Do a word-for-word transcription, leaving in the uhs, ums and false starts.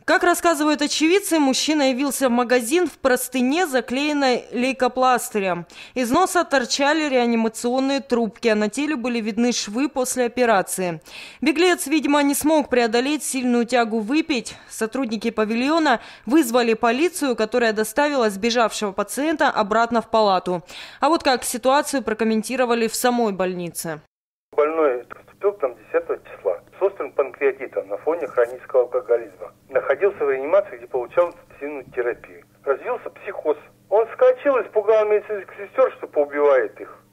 Как рассказывают очевидцы, мужчина явился в магазин в простыне, заклеенной лейкопластырем. Из носа торчали реанимационные трубки, а на теле были видны швы после операции. Беглец, видимо, не смог преодолеть сильную тягу выпить. Сотрудники павильона вызвали полицию, которая доставила сбежавшего пациента обратно в палату. А вот как ситуацию прокомментировали в самой больнице. Больной поступил там десятого числа с острым панкреатитом на фоне хронического алкоголизма. Находился в реанимации, где получал интенсивную терапию. Развился психоз. Он вскочил, испугал медицинских сестер, что поубивает их.